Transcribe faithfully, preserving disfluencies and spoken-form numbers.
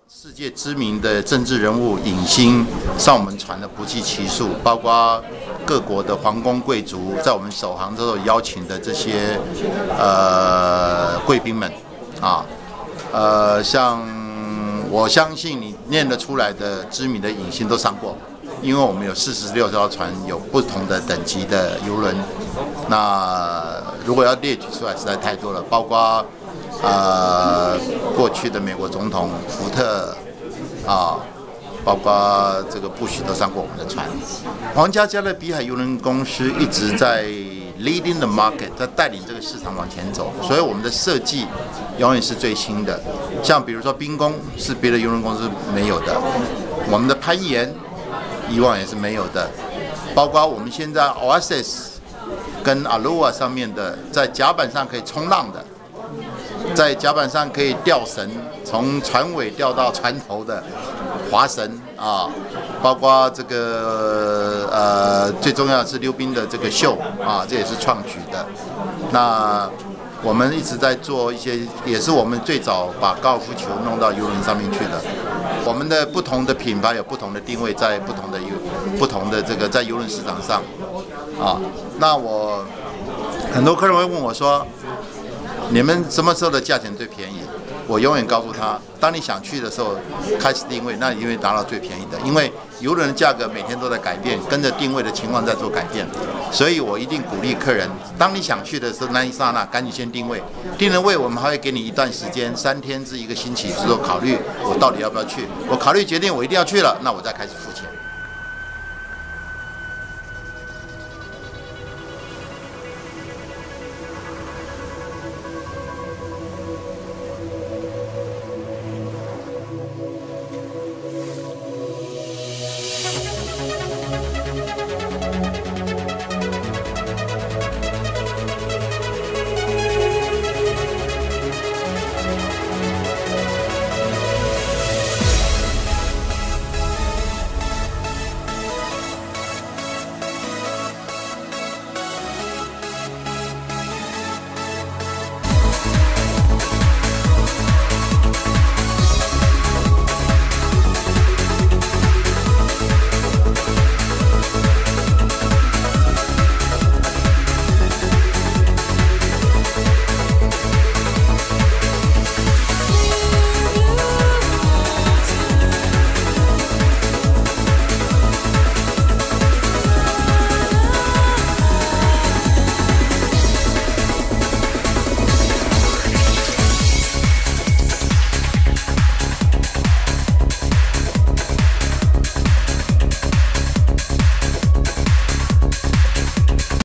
世界知名的政治人物影星上我们船的不计其数，包括各国的皇宫贵族，在我们首航都有邀请的这些呃贵宾们啊，呃，像我相信你念得出来的知名的影星都上过，因为我们有四十六艘船，有不同的等级的游轮。那如果要列举出来，实在太多了，包括呃过去的美国总统福特啊，包括这个布许都上过我们的船。皇家加勒比海邮轮公司一直在 leading the market， 在带领这个市场往前走，所以我们的设计永远是最新的。像比如说冰宫是别的邮轮公司没有的，我们的攀岩以往也是没有的，包括我们现在 Oasis 跟 Aloha 上面的，在甲板上可以冲浪的，在甲板上可以吊绳，从船尾吊到船头的划绳啊，包括这个呃最重要的是溜冰的这个秀啊，这也是创举的。那我们一直在做一些，也是我们最早把高尔夫球弄到游轮上面去的。我们的不同的品牌有不同的定位，在不同的游不同的这个在游轮市场上啊。那我很多客人会问我说，你们什么时候的价钱最便宜？我永远告诉他，当你想去的时候开始定位，那你就会拿到最便宜的。因为邮轮的价格每天都在改变，跟着定位的情况在做改变，所以我一定鼓励客人，当你想去的时候，那一刹那赶紧先定位。定了位，我们还会给你一段时间，三天至一个星期，是说考虑我到底要不要去。我考虑决定我一定要去了，那我再开始付钱。